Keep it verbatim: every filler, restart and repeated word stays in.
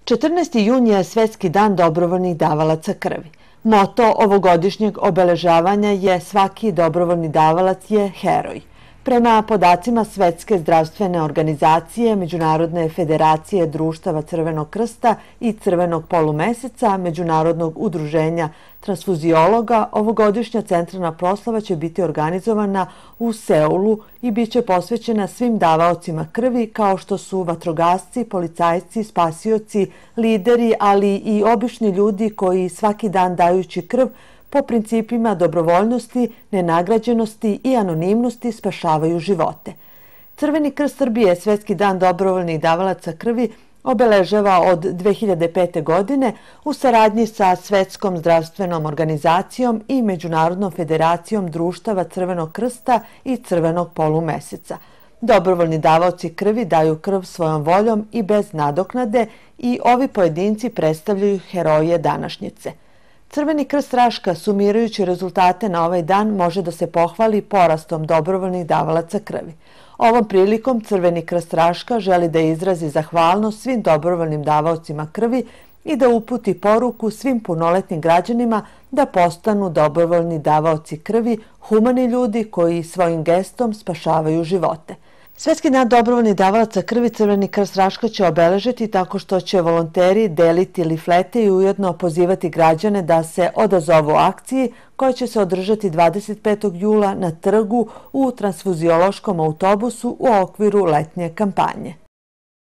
četrnaesti jun je Svetski dan dobrovoljnih davalaca krvi. Moto ovogodišnjeg obeležavanja je "Svaki dobrovoljni davalac je heroj". Prema podacima Svetske zdravstvene organizacije, Međunarodne federacije društava Crvenog krsta i Crvenog polumeseca, Međunarodnog udruženja transfuziologa, ovogodišnja centralna proslava će biti organizovana u Seulu i bit će posvećena svim davaocima krvi kao što su vatrogasci, policajci, spasioci, lideri, ali i obični ljudi koji svaki dan dajući krv po principima dobrovoljnosti, nenagrađenosti i anonimnosti spašavaju živote. Crveni krst Srbije Svetski dan dobrovoljnih davalaca krvi obeležava od dve hiljade pete. godine u saradnji sa Svetskom zdravstvenom organizacijom i Međunarodnom federacijom društava Crvenog krsta i Crvenog polumeseca. Dobrovoljni davaoci krvi daju krv svojom voljom i bez nadoknade i ovi pojedinci predstavljaju heroje današnjice. Crveni krst Raška, sumirajući rezultate na ovaj dan, može da se pohvali porastom dobrovoljnih davalaca krvi. Ovom prilikom Crveni krst Raška želi da izrazi zahvalnost svim dobrovoljnim davaocima krvi i da uputi poruku svim punoletnim građanima da postanu dobrovoljni davaoci krvi, humani ljudi koji svojim gestom spašavaju živote. Svetski dan dobrovoljnih davalaca krvi Crveni krst Raška će obeležiti tako što će volonteri deliti liflete i ujedno pozivati građane da se odazovu akciji koja će se održati dvadeset petog jula na trgu u transfuziološkom autobusu u okviru letnje kampanje.